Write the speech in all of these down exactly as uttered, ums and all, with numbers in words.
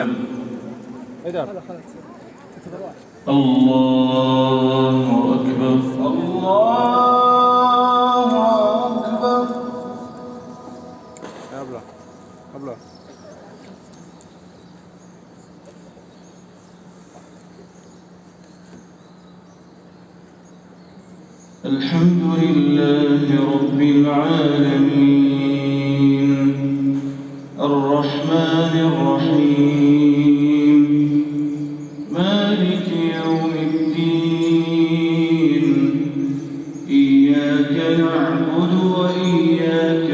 وجل. الله أكبر الله أكبر. habla habla الحمد لله رب العالمين الرحمن الرحيم مالك يوم الدين إياك نعبد وإياك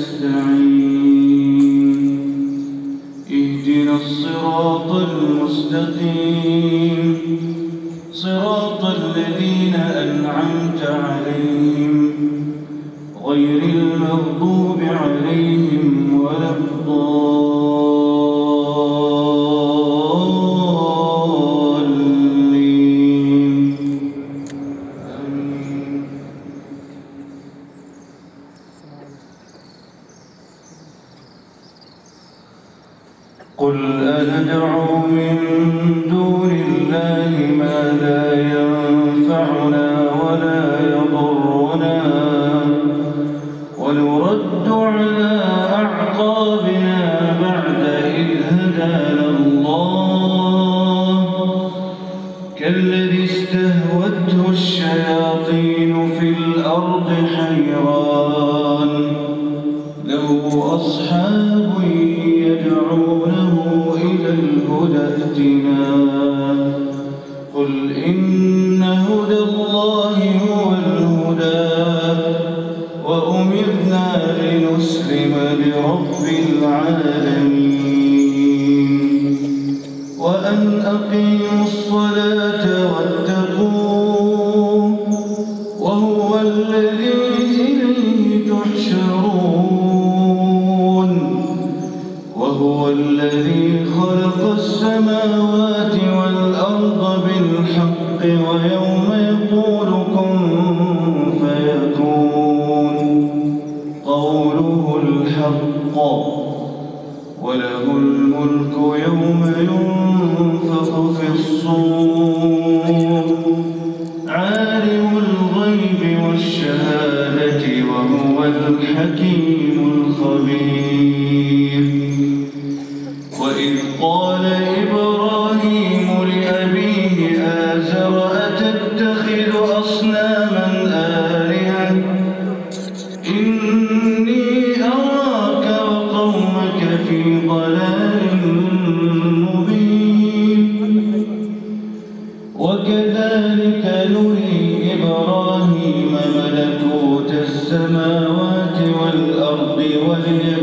نستعين اهدنا الصراط المستقيم صراط الذين أنعمت عليهم غير المغضوب عليهم ولا الضالين. آمين. قل أندعو من دون الله ما لا ينفعنا ولا يضرنا ونرد على أعقابنا بعد إذ هدانا الله كالذي استهوته الشياطين في الأرض حيران له أصحاب يدعونه إلى الهدى ائتنا قل إن هدى الله هو الهدى وأمرنا لنسلم لرب العالمين وأن أقيموا الصلاة واتقوه وهو الذي إليه تحشرون وهو الذي خلق السماوات والأرض بالحق ويوم يقول كن فيكون قوله الحق وله الملك يوم ينفخ في الصور عالم الغيب والشهادة وهو الحكيم الخبير. وإذ قال إبراهيم لأبيه آزر أتتخذ أصناما آلهة إني أراك وقومك في ضلال مبين وكذلك نري إبراهيم ملكوت السماوات والأرض وليكون